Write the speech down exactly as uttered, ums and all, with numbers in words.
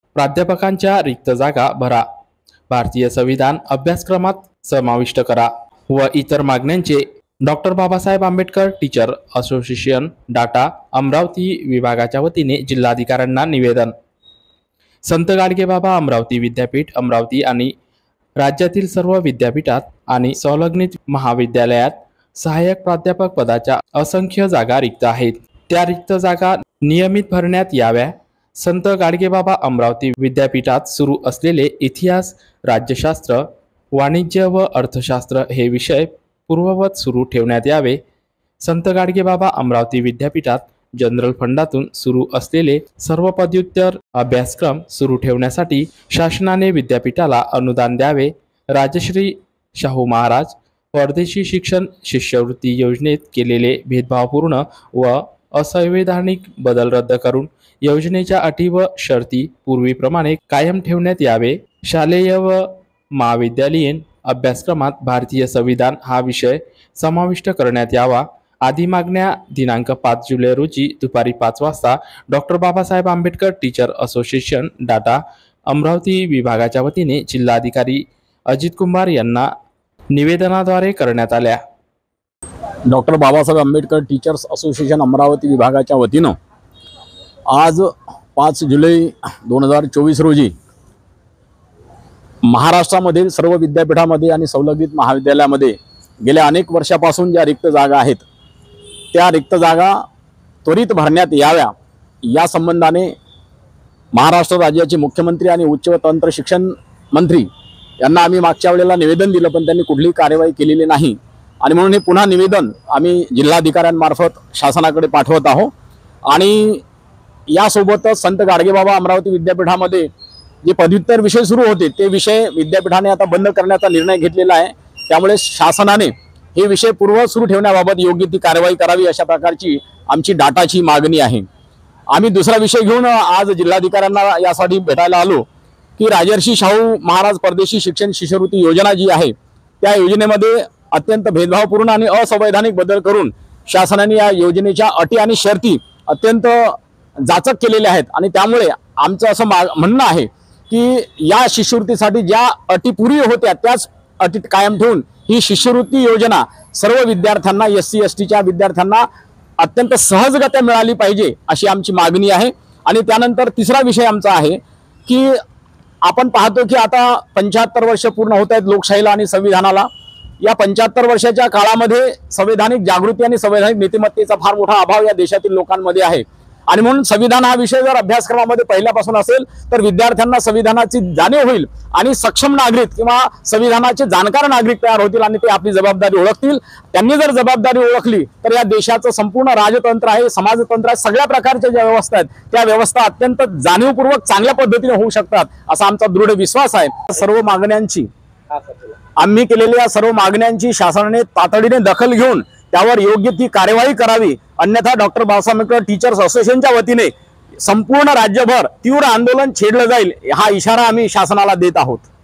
प्राध्यापकांच्या रिक्त जागा भरा, भारतीय संविधान अभ्यासक्रमात समाविष्ट करा व इतर मागण्यांचे doctor Babasaheb Ambedkar teacher association data Amravati विभागाच्या वतीने जिल्हाधिकाऱ्यांना निवेदन। संत गाडगेबाबा अमरावती विद्यापीठ अमरावती आणि राज्यातील सर्व विद्यापीठात आणि संलग्नित महाविद्यालयात सहाय्यक प्राध्यापक पदाच्या असंख्य जागा रिक्त आहेत। त्या रिक्त जागा नियमित भरण्यात याव्या। संत गाडगेबाबा अमरावती विद्यापीठात सुरू असलेले इतिहास, राज्यशास्त्र, वाणिज्य व अर्थशास्त्र हे विषय पूर्ववत सुरू ठेवण्यात यावे। संत गाडगेबाबा अमरावती विद्यापीठात जनरल फंडातून सुरू असलेले सर्व पदव्युत्तर अभ्यासक्रम सुरू ठेवण्यासाठी शासनाने विद्यापीठाला अनुदान द्यावे। राजश्री शाहू महाराज परदेशी शिक्षण शिष्यवृत्ती योजनेत केलेले भेदभावपूर्ण व असंवैधानिक बदल रद्द करून योजनेच्या अटी व शर्ती पूर्वीप्रमाणे कायम ठेवण्यात यावे। शालेय व महाविद्यालयीन अभ्यासक्रमात भारतीय संविधान हा विषय समाविष्ट करण्यात यावा। आदी मागण्या दिनांक पाच जुलै रोजी दुपारी पाच वाजता doctor Babasaheb Ambedkar teacher association data Amravati विभागाच्या वतीने जिल्हाधिकारी अजित कुमार यांना निवेदनाद्वारे करण्यात आल्या। Doctor Babasaheb Ambedkar teachers association Amravati विभागाच्या वतीनं आज पाच जुलै दोन हजार चोवीस रोजी महाराष्ट्रामधील सर्व विद्यापीठामध्ये आणि संलग्नित महाविद्यालयामध्ये गेल्या अनेक वर्षापासून ज्या रिक्त जागा आहेत त्या रिक्त जागा त्वरित भरण्यात याव्या या संबंधाने महाराष्ट्र राज्याचे मुख्यमंत्री आणि उच्च व तंत्र शिक्षण मंत्री यांना आम्ही मागच्या वेळेला निवेदन दिलं, पण त्यांनी कुठलीही कार्यवाही केलेली नाही आणि म्हणून हे पुन्हा निवेदन आम्ही जिल्हाधिकाऱ्यांमार्फत शासनाकडे पाठवत आहोत। आणि यासोबतच संत गाडगेबाबा अमरावती विद्यापीठामध्ये जे पदव्युत्तर विषय सुरू होते ते विषय विद्यापीठाने आता बंद करण्याचा निर्णय घेतलेला आहे। त्यामुळे शासनाने हे विषय पूर्व सुरू ठेवण्याबाबत योग्य ती कार्यवाही करावी अशा प्रकारची आमची डाटाची मागणी आहे। आम्ही दुसरा विषय घेऊन आज जिल्हाधिकाऱ्यांना यासाठी भेटायला आलो की राजर्षी शाहू महाराज परदेशी शिक्षण शिष्यवृत्ती योजना जी आहे त्या योजनेमध्ये अत्यंत भेदभावपूर्ण आणि असंवैधानिक बदल करून शासनाने या योजनेच्या अटी आणि शर्ती अत्यंत जाचक केलेल्या आहेत आणि त्यामुळे आमचं असं म्हणणं आहे की या शिष्यवृत्तीसाठी ज्या अटी पूर्वी होत्या त्याच अटी कायम ठेवून ही शिष्यवृत्ती योजना सर्व विद्यार्थ्यांना एस सी एस टीच्या विद्यार्थ्यांना अत्यंत सहजगत्या मिळाली पाहिजे अशी आमची मागणी आहे। आणि त्यानंतर तिसरा विषय आमचा आहे की आपण पाहतो की आता पंच्याहत्तर वर्ष पूर्ण होत आहेत लोकशाहीला आणि संविधानाला। या पंच्याहत्तर वर्षाच्या काळामध्ये संवैधानिक जागृती आणि संवैधानिक नीतिमत्तेचा फार मोठा अभाव या देशातील लोकांमध्ये आहे आणि म्हणून संविधान हा विषय जर अभ्यासक्रमामध्ये पहिल्यापासून असेल तर विद्यार्थ्यांना संविधानाची जाणीव होईल आणि सक्षम नागरिक किंवा संविधानाचे जाणकार नागरिक तयार होतील आणि ते आपली जबाबदारी ओळखतील। त्यांनी जर जबाबदारी ओळखली तर या देशाचं संपूर्ण राजतंत्र आहे, समाजतंत्र आहे, सगळ्या प्रकारच्या ज्या व्यवस्था आहेत त्या व्यवस्था अत्यंत जाणीवपूर्वक चांगल्या पद्धतीने होऊ शकतात असा आमचा दृढ विश्वास आहे। सर्व मागण्यांची आम्ही केलेल्या सर्व मागण्यांची शासनाने तातडीने दखल घेऊन त्यावर योग्य ती कार्यवाही करावी, अन्यथा डॉक्टर बाबासाहेब आंबेडकर टीचर्स असोसिएशनच्या वतीने संपूर्ण राज्यभर तीव्र आंदोलन छेडलं जाईल हा इशारा आम्ही शासनाला देत आहोत।